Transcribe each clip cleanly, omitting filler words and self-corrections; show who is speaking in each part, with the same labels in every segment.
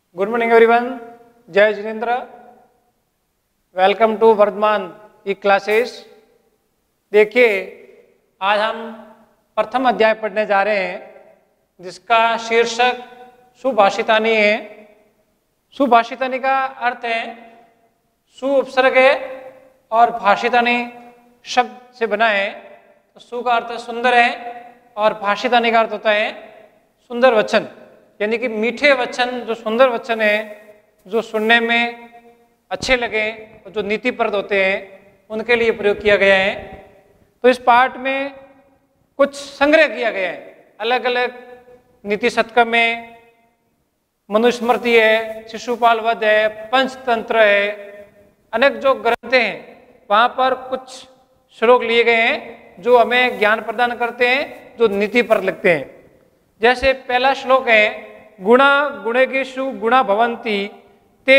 Speaker 1: Good morning everyone. जय जिनेन्द्र। Welcome to Vardhman E classes. देखिए, आज हम प्रथम अध्याय पढ़ने जा रहे हैं जिसका शीर्षक सुभाषितानी है। सुभाषितानी का अर्थ है सु उपसर्ग है और भाषितानी शब्द से बना है। तो सु का अर्थ सुंदर है और भाषितानी का अर्थ होता है सुंदर वचन, यानी कि मीठे वचन, जो सुंदर वचन है, जो सुनने में अच्छे लगे और जो नीतिप्रद होते हैं, उनके लिए प्रयोग किया गया है। तो इस पाठ में कुछ संग्रह किया गया है। अलग अलग नीति शतकम में मनुस्मृति है, शिशुपाल वध है, पंचतंत्र है, अनेक जो ग्रंथ हैं वहाँ पर कुछ श्लोक लिए गए हैं जो हमें ज्ञान प्रदान करते हैं, जो नीतिप्रद लगते हैं। जैसे पहला श्लोक है, गुणा गुणेषु गुणा भवन्ति ते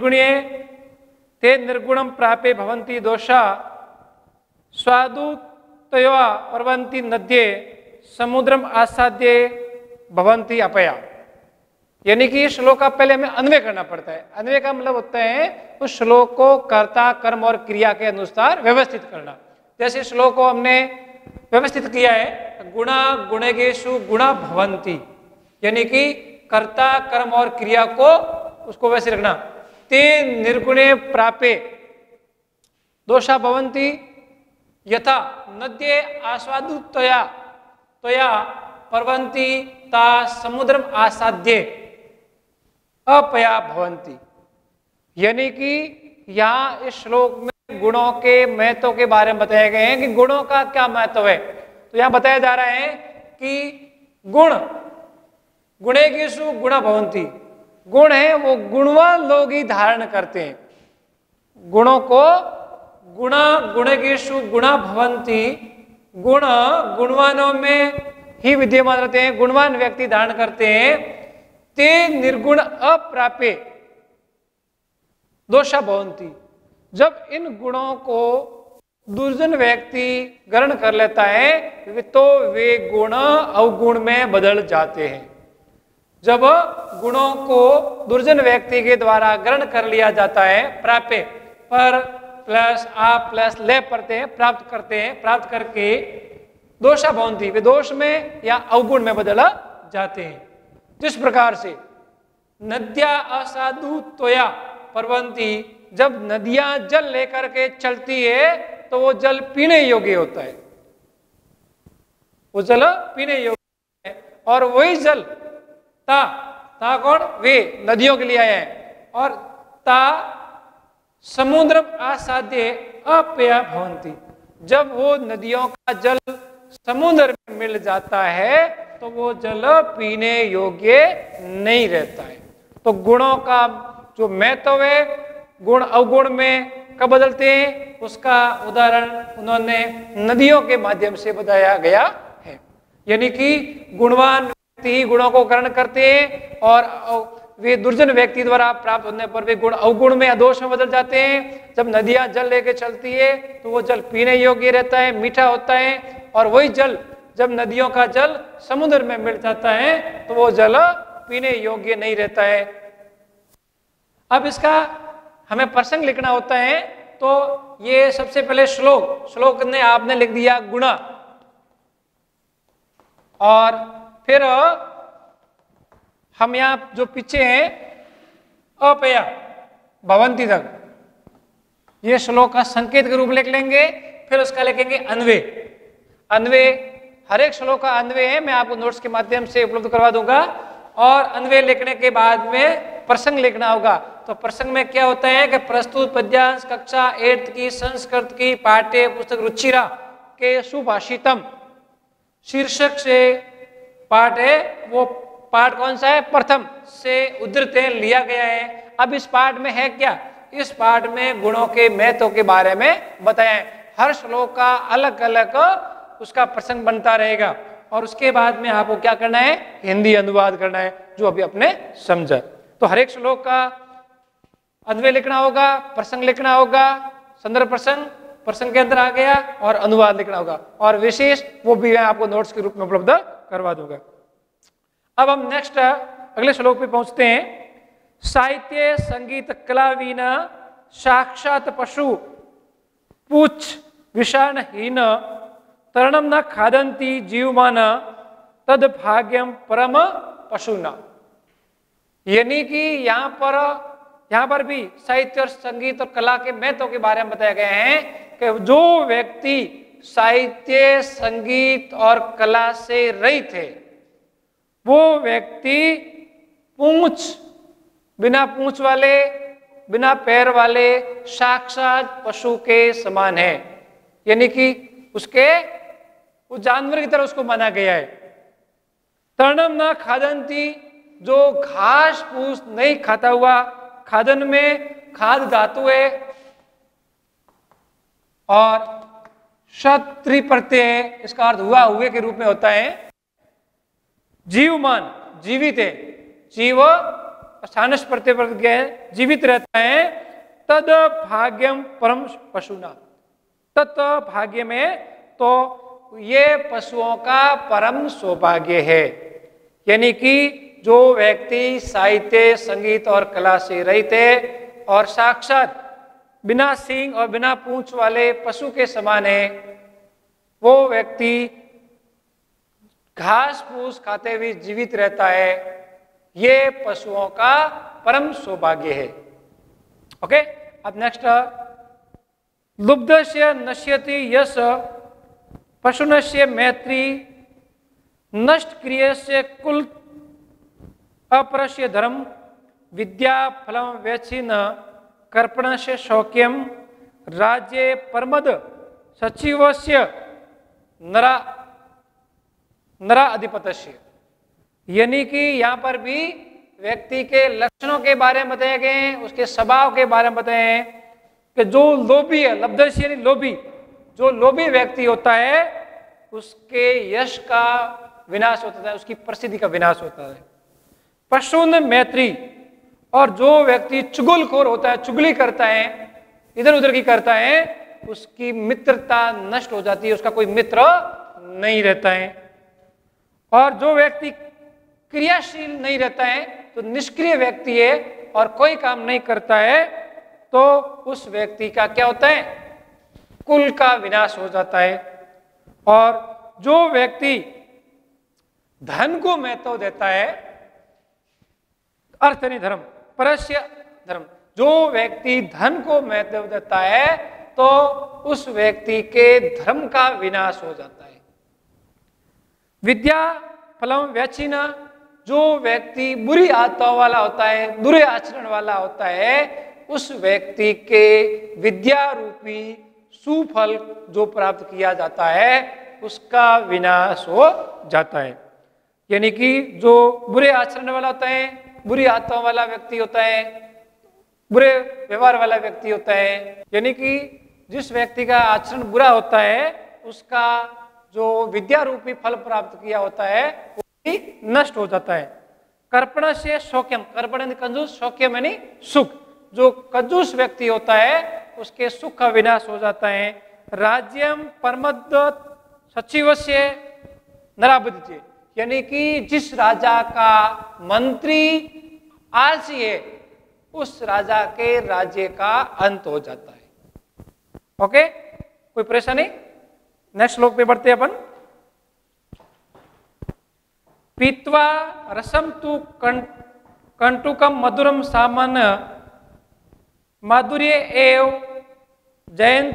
Speaker 1: निर्गुणम प्रापे भवन्ति दोषा स्वादुतया पर्वन्ति नद्ये समुद्रम आसाद्ये भवन्ति अपया। यानी कि इस श्लोक का पहले हमें अन्वय करना पड़ता है। अन्वय का मतलब होता है उस श्लोक को कर्ता, कर्म और क्रिया के अनुसार व्यवस्थित करना। जैसे श्लोक को हमने व्यवस्थित किया है, गुणा गुणेषु गुणा भवन्ति, यानी कि कर्ता, कर्म और क्रिया को उसको वैसे रखना। ते निर्गुणे प्रापे दोषा भवन्ति यथा नद्ये आस्वादुतया पर्वन्ति ता समुद्रम आसाद्ये अपया भवन्ति। यानी कि यहाँ इस श्लोक में गुणों के महत्व के बारे में बताया गए हैं कि गुणों का क्या महत्व है। तो यहाँ बताया जा रहा है कि गुण गुणेषु गुणा भवन्ति, गुण है वो गुणवान लोग ही धारण करते हैं। गुणों को गुणा गुणेषु गुणा भवन्ति, गुण गुणवानों में ही विद्यमान रहते हैं, गुणवान व्यक्ति धारण करते हैं। ते निर्गुण अप्रापे दोषा भवन्ति, जब इन गुणों को दुर्जन व्यक्ति ग्रहण कर लेता है तो वे गुण अवगुण में बदल जाते हैं। जब गुणों को दुर्जन व्यक्ति के द्वारा ग्रहण कर लिया जाता है, प्राप्य पर प्लस आप प्लस ले पढ़ते हैं, प्राप्त करते हैं, प्राप्त करके दोषा भवन्ति, वे दोष में या अवगुण में बदल जाते हैं। जिस प्रकार से नद्या असाधु तोया पर्वन्ति, जब नदियां जल लेकर के चलती है तो वो जल पीने योग्य होता है, वो जल पीने योग्य है। और वही जल ता कौन, वे नदियों के लिए आया है। और ता समुद्र आसाद्य अपया भवन्ति, जब वो नदियों का जल समुद्र में मिल जाता है तो वो जल पीने योग्य नहीं रहता है। तो गुणों का जो महत्व है, गुण अवगुण में कब बदलते हैं, उसका उदाहरण उन्होंने नदियों के माध्यम से बताया गया है। यानी कि गुणवान व्यक्ति ही गुणों को ग्रहण करते हैं और वे दुर्जन व्यक्ति द्वारा प्राप्त होने पर वे गुण अवगुण में, अदोष में बदल जाते हैं। जब नदियां जल लेके चलती है तो वो जल पीने योग्य रहता है, मीठा होता है। और वही जल जब नदियों का जल समुद्र में मिल जाता है तो वो जल पीने योग्य नहीं रहता है। अब इसका हमें प्रसंग लिखना होता है, तो ये सबसे पहले श्लोक ने आपने लिख दिया गुणा, और फिर हम यहाँ जो पीछे हैं अपया भवन्ति तक, ये श्लोक का संकेत के रूप लिख लेंगे। फिर उसका लिखेंगे अन्वय हर एक श्लोक का अन्वय है, मैं आपको नोट्स के माध्यम से उपलब्ध करवा दूंगा। और अन्वय लिखने के बाद में प्रसंग लिखना होगा। तो प्रसंग में क्या होता है कि प्रस्तुत पद्यांश कक्षा 8 की संस्कृत की पाठ्य पुस्तक रुचिरा के सुभाषितम शीर्षक से पाठ है। वो पाठ कौन सा है, प्रथम से उद्धृत लिया गया है। अब इस पाठ में है क्या, इस पाठ में गुणों के महत्व के बारे में बताया है। हर श्लोक का अलग अलग उसका प्रसंग बनता रहेगा और उसके बाद में आपको क्या करना है, हिंदी अनुवाद करना है, जो अभी अपने समझा। तो हर एक श्लोक का अन्वय लिखना होगा, प्रसंग लिखना होगा, संदर्भ प्रसंग के अंदर आ गया, और अनुवाद लिखना होगा। और विशेष वो भी मैं आपको नोट्स के रूप में उपलब्ध करवा दूंगा। अब हम नेक्स्ट अगले श्लोक पे पहुंचते हैं। साहित्य संगीत कला विना साक्षात पशु पूछ विषाणहीन तरणम न खादंती जीवमान तद भाग्यम परम पशुना। यानी कि यहाँ पर भी साहित्य और संगीत और कला के महत्व के बारे में बताया गया है कि जो व्यक्ति साहित्य संगीत और कला से रहित है वो व्यक्ति बिना पूंछ वाले बिना पैर वाले साक्षात पशु के समान है। यानी कि वो जानवर की तरह उसको माना गया है। तरणम न खादंती, जो घास फूस नहीं खाता हुआ, खादन में खाद धातु है और क्षत्रि प्रत्यय है, इसका अर्थ हुए के रूप में होता है। जीवमान, जीवित है, जीव स्थानस प्रत्यय पर गया है, जीवित रहता है। तद भाग्यम परम पशुना, तत् भाग्य में, तो ये पशुओं का परम सौभाग्य है। यानी कि जो व्यक्ति साहित्य संगीत और कला से रहित है और साक्षात बिना सींग और बिना पूंछ वाले पशु के समान है, वो व्यक्ति घास फूस खाते हुए जीवित रहता है। ये पशुओं का परम सौभाग्य है। ओके, अब नेक्स्ट, लुब्धस्य नश्यति यश पशुनस्य मैत्री नष्ट क्रियस्य कुल अपरस्य धर्म विद्या फलम व्यचिन कर्पणस्य शौक्यम राज्य परमद सचिवस्य नरा अधिपतस्य। यानी कि यहाँ पर भी व्यक्ति के लक्षणों के बारे में बताए गए हैं, उसके स्वभाव के बारे में बताए हैं कि जो लोभी है, लब्धस्य यानी लोभी, जो लोभी व्यक्ति होता है उसके यश का विनाश होता है, उसकी प्रसिद्धि का विनाश होता है। पशुन मैत्री, और जो व्यक्ति चुगलखोर होता है, चुगली करता है, इधर उधर की करता है, उसकी मित्रता नष्ट हो जाती है, उसका कोई मित्र नहीं रहता है। और जो व्यक्ति क्रियाशील नहीं रहता है, तो निष्क्रिय व्यक्ति है और कोई काम नहीं करता है, तो उस व्यक्ति का क्या होता है, कुल का विनाश हो जाता है। और जो व्यक्ति धन को महत्व देता है, अर्थ नहीं धर्म, परस्य धर्म, जो व्यक्ति धन को महत्व देता है तो उस व्यक्ति के धर्म का विनाश हो जाता है। विद्या फलम व्यचिना, जो व्यक्ति बुरी आदतों वाला होता है, बुरे आचरण वाला होता है, उस व्यक्ति के विद्या रूपी सुफल जो प्राप्त किया जाता है उसका विनाश हो जाता है। यानी कि जो बुरे आचरण वाला होता है, बुरी आदतों वाला व्यक्ति होता है, बुरे व्यवहार वाला व्यक्ति होता है, यानी कि जिस व्यक्ति का आचरण बुरा होता है उसका जो विद्या रूपी फल प्राप्त किया होता है वो भी नष्ट हो जाता है। कर्पण से शौक्यम, कर्पण यानी कंजूस, शौक्यम यानी सुख, जो कंजूस व्यक्ति होता है उसके सुख का विनाश हो जाता है। राज्यम परमद सचिवस्य नराबुद्धि, यानी कि जिस राजा का मंत्री आलसी है उस राजा के राज्य का अंत हो जाता है। ओके, कोई परेशानी? नेक्स्ट श्लोक पे बढ़ते हैं अपन। पीत्वा रसम तु कंटुकम मधुरम सामान्य माधुर्य एव जयंत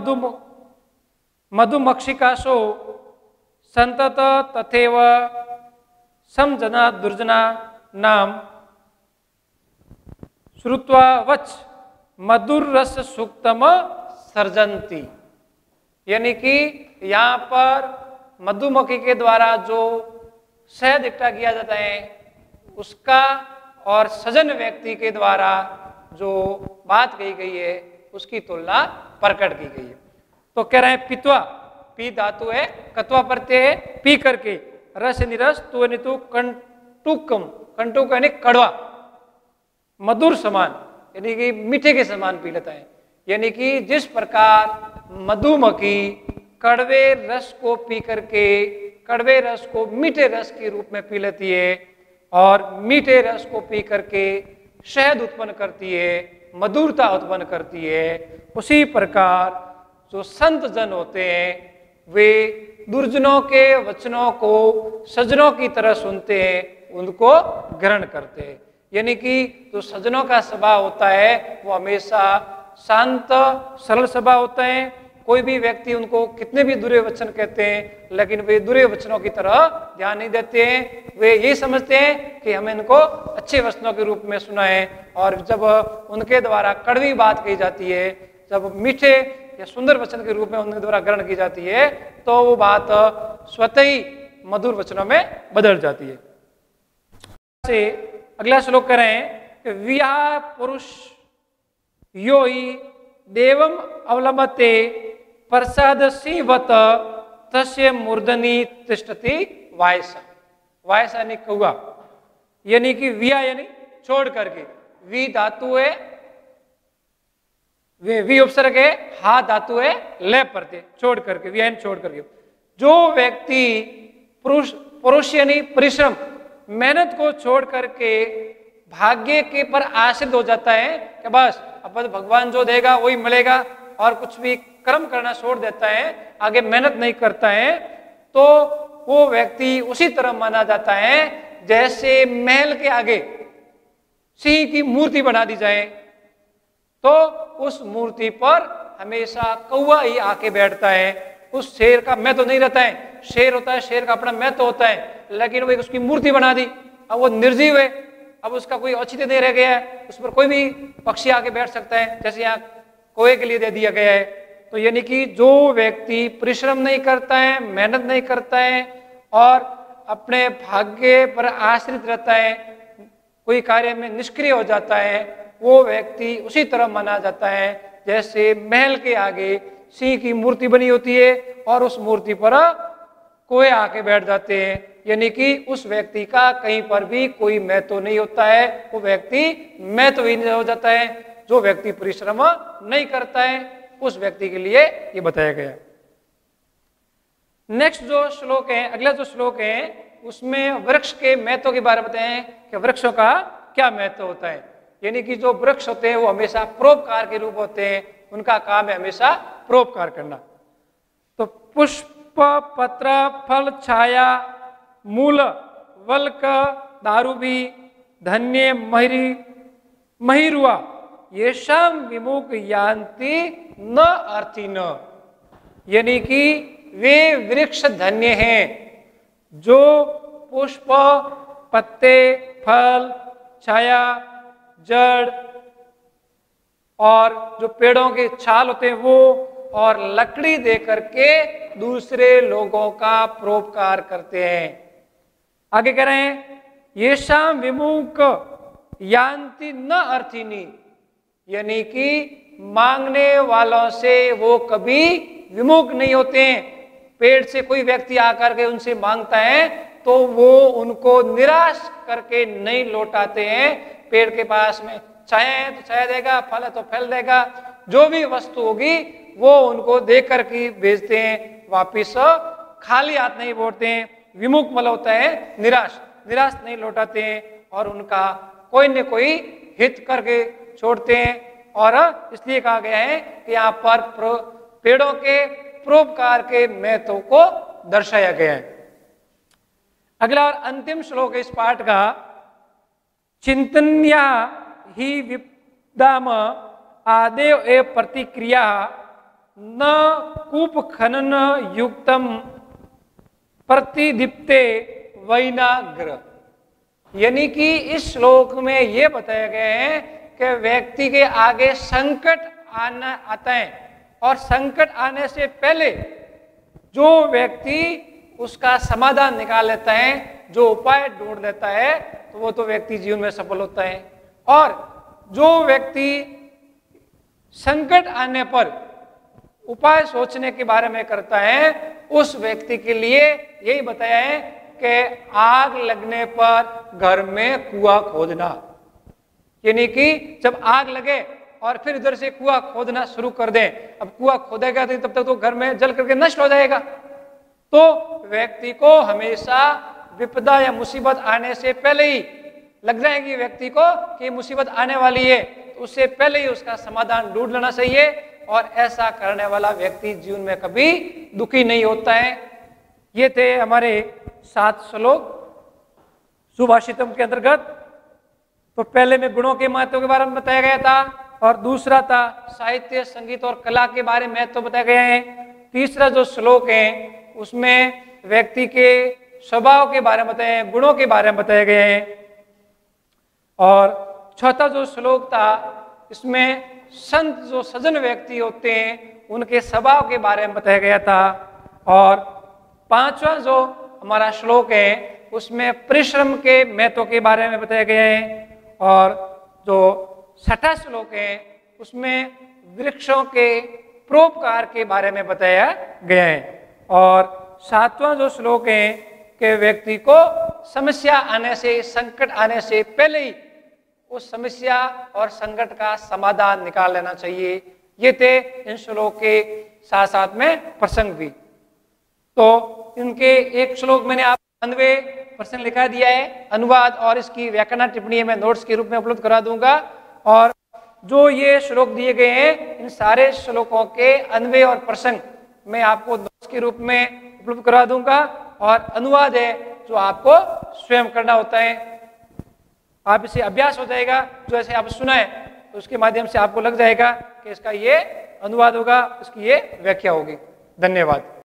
Speaker 1: मधुमक्षिकाशो संतत तथैव समजना दुर्जना नाम श्रुत्वा वच मधुर रस सूक्तम सर्जंती। यानी कि यहाँ पर मधुमक्खी के द्वारा जो शहद इकट्ठा किया जाता है उसका और सजन व्यक्ति के द्वारा जो बात कही गई है उसकी तुलना प्रकट की गई है। तो कह रहे हैं पित्वा, पी धातु है, कत्वा प्रत्यय है, पी करके, रस निरस, तु नितु, कंटुकम, कंटुक यानी कड़वा, मधुर समान यानी कि मीठे के समान पी लेता है। यानी कि जिस प्रकार मधुमक्खी कड़वे रस को पी करके कड़वे रस को मीठे रस के रूप में पी लेती है और मीठे रस को पी करके शहद उत्पन्न करती है, मधुरता उत्पन्न करती है, उसी प्रकार जो संत जन होते हैं वे दुर्जनों के वचनों को सज्जनों की तरह सुनते हैं, उनको ग्रहण करते हैं। यानी कि जो सज्जनों का स्वभाव होता है वो हमेशा शांत सरल स्वभाव होता है। कोई भी व्यक्ति उनको कितने भी बुरे वचन कहते हैं लेकिन वे बुरे वचनों की तरह ध्यान नहीं देते हैं। वे ये समझते हैं कि हमें इनको अच्छे वचनों के रूप में सुना है, और जब उनके द्वारा कड़वी बात कही जाती है, जब मीठे या सुंदर वचन के रूप में उनके द्वारा ग्रहण की जाती है, तो वो बात स्वतः ही मधुर वचनों में बदल जाती है। से अगला श्लोक करें कि विया पुरुष यो ही देवम अवलंबते प्रसाद सिंहवत तस्य मूर्धनि तिष्ठति वायसा। वायसा यानी कौआ, यानी कि विया यानी छोड़ करके, वी धातु है, वी उपसर्ग है, हा धातु है, ले प्रत्यय, छोड़ करके, विया यानी छोड़ करके। जो व्यक्ति पुरुष यानी परिश्रम मेहनत को छोड़ करके भाग्य के पर आश्रित हो जाता है कि बस अब भगवान जो देगा वही मिलेगा, और कुछ भी कर्म करना छोड़ देता है, आगे मेहनत नहीं करता है, तो वो व्यक्ति उसी तरह माना जाता है जैसे महल के आगे सिंह की मूर्ति बना दी जाए तो उस मूर्ति पर हमेशा कौवा ही आके बैठता है। उस शेर का महत्व नहीं रहता है, शेर होता है, शेर का अपना महत्व होता है, लेकिन वो उसकी मूर्ति बना दी, अब वो निर्जीव है, अब उसका कोई औचित्य नहीं रह गया है, उस पर कोई भी पक्षी आके बैठ सकता है, जैसे यहाँ कौवे के लिए दे दिया गया है। तो यानी कि जो व्यक्ति परिश्रम नहीं करता है, मेहनत नहीं करता है और अपने भाग्य पर आश्रित रहता है, कोई कार्य में निष्क्रिय हो जाता है, वो व्यक्ति उसी तरह माना जाता है जैसे महल के आगे सिंह की मूर्ति बनी होती है और उस मूर्ति पर कौवे आके बैठ जाते हैं। यानी कि उस व्यक्ति का कहीं पर भी कोई महत्व नहीं होता है, वो व्यक्ति महत्वहीन हो जाता है। जो व्यक्ति परिश्रम नहीं करता है उस व्यक्ति के लिए ये बताया गया। नेक्स्ट जो श्लोक है, अगला जो श्लोक है, उसमें वृक्ष के महत्व के बारे में बताएं कि वृक्षों का क्या महत्व होता है। यानी कि जो वृक्ष होते हैं वो हमेशा परोपकार के रूप होते हैं, उनका काम है हमेशा परोपकार करना। तो पुष्प, पत्र, फल, छाया, मूल, वल्क, दारुभी, धन्य, महिरुआ, येषाम विमुख यान्ति न अर्थिन। यानी कि वे वृक्ष धन्य हैं जो पुष्प, पत्ते, फल, छाया, जड़ और जो पेड़ों के छाल होते हैं वो, और लकड़ी दे करके दूसरे लोगों का परोपकार करते हैं। आगे कह रहे हैं येषाम विमुख यान्ति न अर्थिनी, यानी कि मांगने वालों से वो कभी विमुख नहीं होते हैं। पेड़ से कोई व्यक्ति आकर के उनसे मांगता है तो वो उनको निराश करके नहीं लौटाते हैं। पेड़ के पास में छाया है तो छाया देगा, फल है तो फल देगा, जो भी वस्तु होगी वो उनको देकर के भेजते हैं, वापिस खाली हाथ नहीं लौटते हैं। विमुख मतलब होता है निराश, निराश नहीं लौटाते हैं और उनका कोई न कोई हित करके छोड़ते हैं। और इसलिए कहा गया है कि यहाँ पर पेड़ों के परोपकार के महत्व को दर्शाया गया है। अगला और अंतिम श्लोक है इस पाठ का, चिंतन्या ही विपदाम आदेव ए प्रतिक्रिया न कूप खनन युक्तम प्रतिदीप्ते वैनाग्र। यानी कि इस श्लोक में यह बताया गया है कि व्यक्ति के आगे संकट आना आता है और संकट आने से पहले जो व्यक्ति उसका समाधान निकाल लेता है, जो उपाय ढूंढ लेता है, तो वो तो व्यक्ति जीवन में सफल होता है। और जो व्यक्ति संकट आने पर उपाय सोचने के बारे में करता है, उस व्यक्ति के लिए यही बताया है कि आग लगने पर घर में कुआं खोदना। यानी कि जब आग लगे और फिर इधर से कुआं खोदना शुरू कर दें, अब कुआं खोदेगा तो तब तक तो घर में जल करके नष्ट हो जाएगा। तो व्यक्ति को हमेशा विपदा या मुसीबत आने से पहले ही लग जाएगी व्यक्ति को कि मुसीबत आने वाली है, तो उससे पहले ही उसका समाधान ढूंढ लेना चाहिए, और ऐसा करने वाला व्यक्ति जीवन में कभी दुखी नहीं होता है। ये थे हमारे 7 श्लोक सुभाषितम के अंतर्गत। तो पहले में गुणों के महत्व के बारे में बताया गया था, और दूसरा था साहित्य, संगीत और कला के बारे में महत्व बताया गया है। तीसरा जो श्लोक है उसमें व्यक्ति के स्वभाव के बारे में बताया, गुणों के बारे में बताया गया है। और चौथा जो श्लोक था इसमें संत जो सज्जन व्यक्ति होते हैं उनके स्वभाव के बारे में बताया गया था। और पांचवा जो हमारा श्लोक है उसमें परिश्रम के महत्व के बारे में बताया गया है। और जो छठा श्लोक है उसमें वृक्षों के परोपकार के बारे में बताया गया है। और सातवां जो श्लोक है कि व्यक्ति को समस्या आने से, संकट आने से पहले ही उस समस्या और संकट का समाधान निकाल लेना चाहिए। ये थे इन श्लोक के साथ साथ में प्रसंग भी। तो इनके एक श्लोक मैंने आप अन्वय प्रश्न लिखा दिया है, अनुवाद और इसकी व्याकरण टिप्पणी मैं नोट्स के रूप में उपलब्ध करा दूंगा। और जो ये श्लोक दिए गए हैं इन सारे श्लोकों के अन्वय और प्रसंग मैं आपको नोट्स के रूप में उपलब्ध करा दूंगा। और अनुवाद है जो आपको स्वयं करना होता है। आप इसे अभ्यास हो जाएगा, जो ऐसे आप सुना है तो उसके माध्यम से आपको लग जाएगा कि इसका ये अनुवाद होगा, इसकी ये व्याख्या होगी। धन्यवाद।